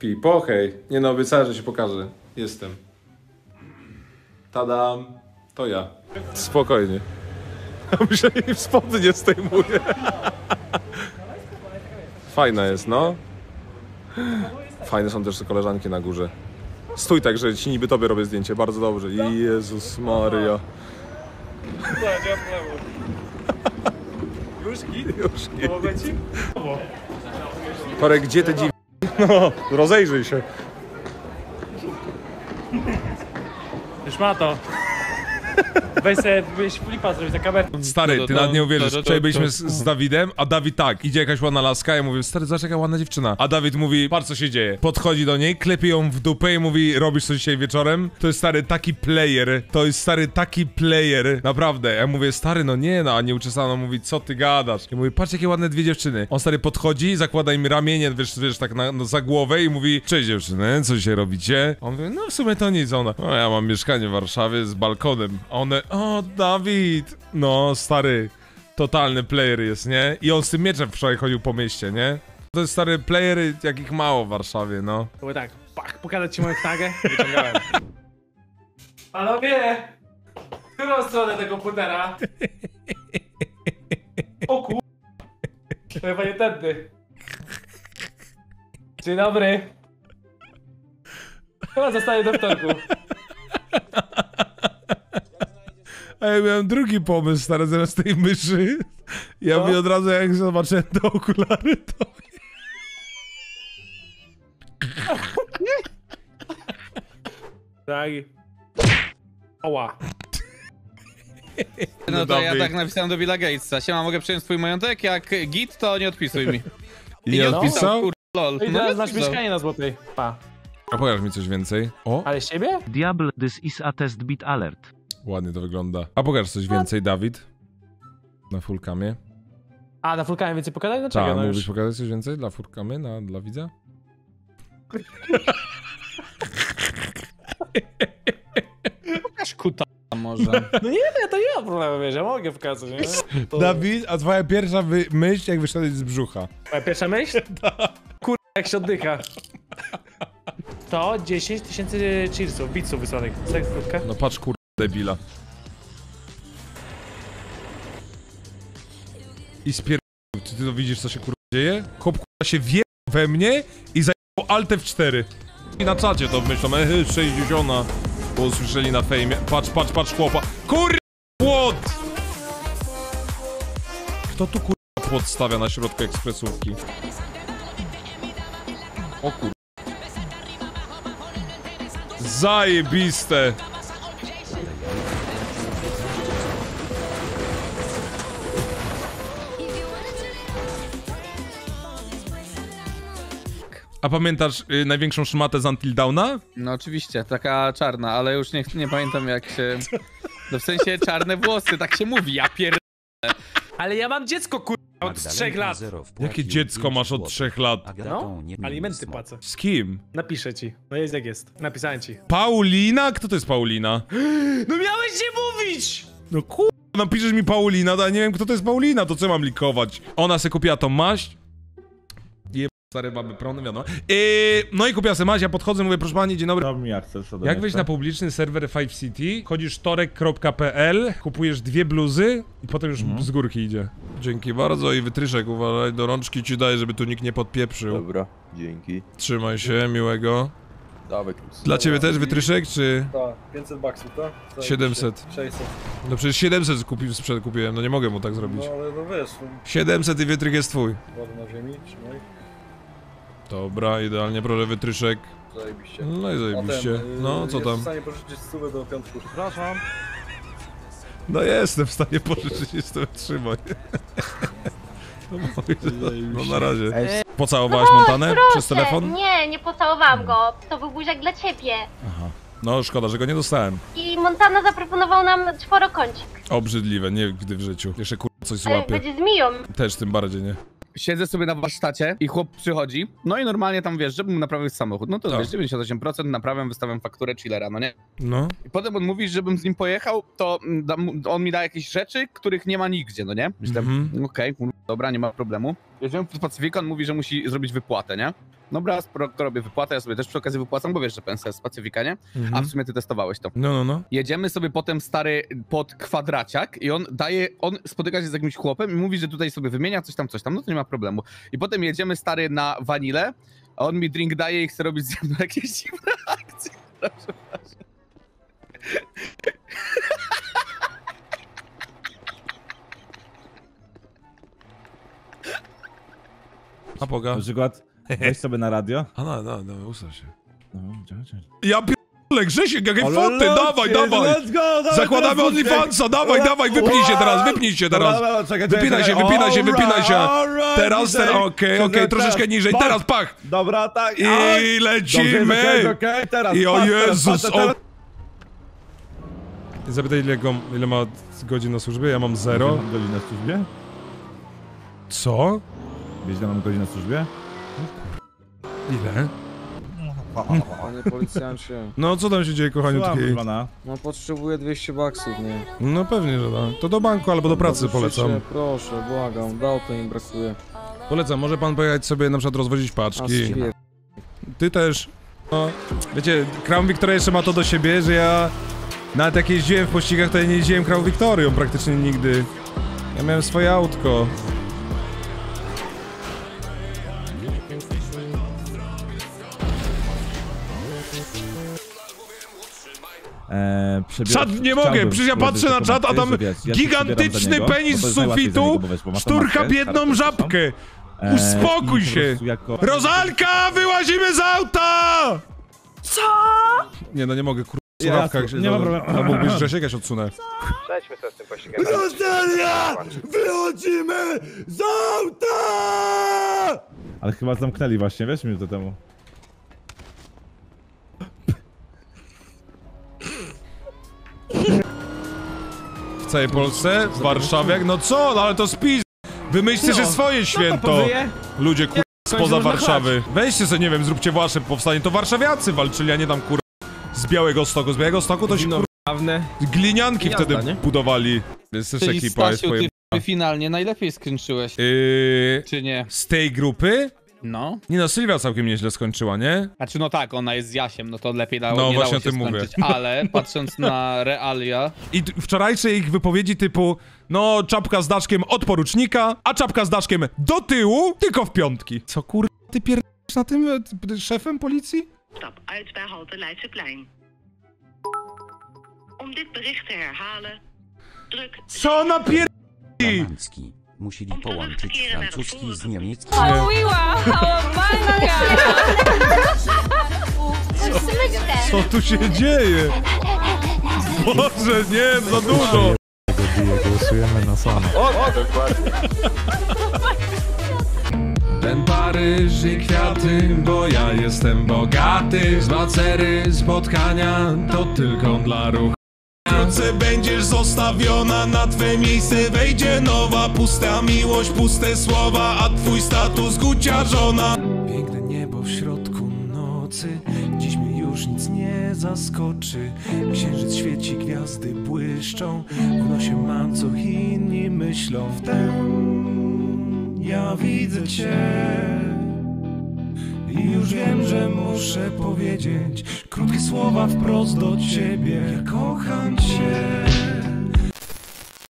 Pipochej. Nie no, obiecałem, że się pokaże. Jestem. Tadam. To ja. Spokojnie. Myślę, że spodnie nie zdejmuję. Fajna jest, no. Fajne są też te koleżanki na górze. Stój tak, że ci niby tobie robię zdjęcie. Bardzo dobrze. Jezus Maria. Już git? Już nie. Pomogę ci? Torek, gdzie te dziwi? No, rozejrzyj się. Już ma to. Weź sobie, byś flipa zrobić na kamerę. Stary, ty nawet nie uwierzysz. Wczoraj byliśmy z Dawidem, a Dawid tak, idzie jakaś ładna laska, ja mówię, stary, zobacz jaka ładna dziewczyna. A Dawid mówi, patrz co się dzieje. Podchodzi do niej, klepie ją w dupę i mówi, robisz coś dzisiaj wieczorem? To jest stary taki player, to jest stary taki player. Naprawdę. Ja mówię, stary, no nie, no, a nie uczesano, mówi, co ty gadasz? Ja mówię, patrz jakie ładne dwie dziewczyny. On stary podchodzi, zakłada im ramienie, wiesz tak za głowę i mówi, cześć dziewczyny, co dzisiaj robicie? On mówi, no w sumie to nic. Ona, no ja mam mieszkanie w Warszawie z balkonem. A one, o Dawid! No stary, totalny player jest, nie? I on z tym mieczem wczoraj chodził po mieście, nie? To jest stary player, jakich mało w Warszawie, no. To by tak, pach, pokazać ci moją knagę? Wyciągałem. Panowie! W którą stronę tego komputera? O kur... To chyba nie tędy. Dzień dobry. Chyba zostaję do wtorku. A ja miałem drugi pomysł, stary, zamiast tej myszy. Ja mówię od razu, jak zobaczyłem te okulary, to... Tak. Oła. No to ja tak napisałem do Billa Gatesa. Siema, mogę przejąć twój majątek? Jak git, to nie odpisuj mi. I nie odpisał? Kur... lol. I teraz masz mieszkanie na Złotej. Pa. A pokaż mi coś więcej. O, Ale z ciebie? Diable, this is a test bit alert. ładnie to wygląda. A pokaż coś więcej, Dawid. Na fullcamie. A, na Fulkanie więcej pokazać? Dlaczego? Tak, No mógłbyś już. pokazać coś więcej dla fullcamy, dla widza? Pokaż kuta może. No nie, to nie ma problemu, wiesz, ja mogę pokazać, nie? To... Dawid, a twoja pierwsza myśl, jak wyszedłeś z brzucha? Moja pierwsza myśl? Kur... jak się oddycha. To 10 000 cheersów, bitsów wysłanych. Tak krótka. No patrz, kur... debila. I czy ty to widzisz, co się kur... dzieje? Chłop kur... się wie we mnie i zajęło Alt F4. I na czacie to myślą, 60, bo usłyszeli na fejmie. Patrz chłopa. Kur... płot! Kto tu kur... płot stawia na środku ekspresówki? O kur... Zajebiste! A pamiętasz największą szmatę z Until Dawna? No oczywiście, taka czarna, ale już nie pamiętam jak się... No w sensie czarne włosy, tak się mówi, ja pier... Ale ja mam dziecko, kur... od 3 lat. Jakie dziecko masz od 3 lat? No, alimenty płacę. Z kim? Napiszę ci. No jest jak jest. Napisałem ci. Paulina? Kto to jest Paulina? No miałeś nie mówić! No kur... napiszesz mi Paulina, to ja nie wiem kto to jest Paulina, to co mam likować? Ona se kupiła tą maść. Stare baby prądy, wiadomo. No i kupiła se maść, ja podchodzę, mówię, proszę pani, dzień dobry. Jak wejść na publiczny serwer 5City, chodzisz torek.pl, kupujesz 2 bluzy i potem już z górki idzie. Dzięki bardzo i wytryszek, uważaj, do rączki ci daj, żeby tu nikt nie podpieprzył. Dobra, dzięki. Trzymaj się, miłego. Dawaj. Dla ciebie też wytryszek, czy...? Tak, 500 baksów, tak? 700. 600. No przecież 700 kupiłem, no nie mogę mu tak zrobić. No ale no wiesz, 700 i wytryk jest twój. woda na ziemi, trzymaj. Dobra, idealnie, proszę wytryszek. Zajebiście. No i zajebiście. No, co Jestem tam? w stanie pożyczyć stówę do piątku. Przepraszam. No jestem w stanie pożyczyć, jestem, trzymaj. No na razie. Pocałowałaś Montanę przez telefon? Nie, nie pocałowałam go. To był buziak dla ciebie. Aha. No szkoda, że go nie dostałem. I Montana zaproponował nam czworokącik. Obrzydliwe, nigdy w życiu. Jeszcze coś Ale złapie. będzie zmiją. Też tym bardziej, nie? Siedzę sobie na warsztacie i chłop przychodzi, no i normalnie tam wiesz, żebym naprawił samochód. No to Tak. wiesz, 98% naprawiam, wystawiam fakturę chillera, no nie? No. I potem on mówi, żebym z nim pojechał, to on mi da jakieś rzeczy, których nie ma nigdzie, no nie? Myślę, okej, dobra, nie ma problemu. Jedziemy pod Pacyfikę, on mówi, że musi zrobić wypłatę, nie? Dobra, sporo robię wypłatę, ja sobie też przy okazji wypłacam, bo wiesz, że pensja jest specyfika, nie? A w sumie ty testowałeś to. No. Jedziemy sobie potem, stary, pod kwadraciak i on spotyka się z jakimś chłopem i mówi, że tutaj sobie wymienia coś tam, no to nie ma problemu. I potem jedziemy, stary, na wanilę, a on mi drink daje i chce robić ze mną jakieś dziwne akcje. Proszę. A Boga. Na przykład weź sobie na radio. A no, ustaw się. No, czekaj. Ja pierdolę, Grzesiek, jakie foty, dawaj! Let's go, dawaj, Zakładamy teraz OnlyFansa, dawaj, wypnij się teraz. Dobra, czekaj, Wypinaj się. Teraz, okej, troszeczkę niżej, teraz pach! Dobra, tak. I lecimy! Okej, teraz. I o patrz, Jezus, teraz, teraz. Zapytaj, ile ma godzin na służbie? Ja mam 0. Mam godzinę w służbie? Co? Wiesz, ile mam godzin w służbie? Ile? Panie policjancie, No, co tam się dzieje, kochaniu Słucham, takiej? pana. no potrzebuję 200 baksów, nie? No pewnie, że tak. To do banku albo do pracy polecam. Proszę, błagam, do auta mi brakuje. Polecam, może pan pojechać sobie na przykład rozwozić A paczki. spier... Ty też. No, wiecie, Crown Victoria jeszcze ma to do siebie, że ja nawet jak jeździłem w pościgach, to ja nie jeździłem Crown Victorią praktycznie nigdy. Ja miałem swoje autko. Czat, nie mogę, przecież ja patrzę na czat, a tam gigantyczny penis z sufitu szturcha biedną żabkę. Uspokój się! Rozalka, wyłazimy z auta! Co? Nie, no nie mogę, kurwa, w słuchawkach się... nie ma problemu. A mógłbyś Grzesiek, ja się odsunę. Przejdźmy sobie z tym pościgiem. Rosalia! Wychodzimy z auta! Ale chyba zamknęli właśnie, wiesz, minutę temu. W całej Polsce, w Warszawie, no co, no ale to spis... Wymyślcie się swoje święto! Ludzie, kurwa, spoza Warszawy. Weźcie sobie, nie wiem, zróbcie wasze powstanie, to warszawiacy walczyli, a nie tam, kurwa, z Białegostoku. Z Białegostoku to się, kurwa, glinianki wtedy budowali. Jest też Czyli ekipa, jest Stasiu, ty finalnie najlepiej skręczyłeś, czy nie? Z tej grupy? No. Nie no, Sylwia całkiem nieźle skończyła, nie? Znaczy no tak, ona jest z Jasiem, no to lepiej dało, No, nie właśnie dało się o tym mówię. skończyć. Ale patrząc na realia... I wczorajsze ich wypowiedzi typu no, czapka z daszkiem od porucznika, a czapka z daszkiem do tyłu, tylko w piątki. Co kur... ty pierdolisz na tym szefem policji? Stap uit bij halte Leidseplein. Om dit bericht te herhalen, druk... Co na pierdoli? Musieli połączyć francuski z niemieckim. Co tu się dzieje? Boże, nie, za dużo. Głosujemy na samo. Ten Paryż i kwiaty, bo ja jestem bogaty. Spacery, spotkania, to tylko dla ruchu. Wkrótce będziesz zostawiona, na twe miejsce wejdzie nowa. Pusta miłość, puste słowa, a twój status guciarzona. Piękne niebo w środku nocy, dziś mnie już nic nie zaskoczy. Księżyc świeci, gwiazdy błyszczą, w nosie mam co inni myślą. Wtem ja widzę cię i już wiem, że muszę powiedzieć krótkie słowa wprost do ciebie. Ja kocham cię.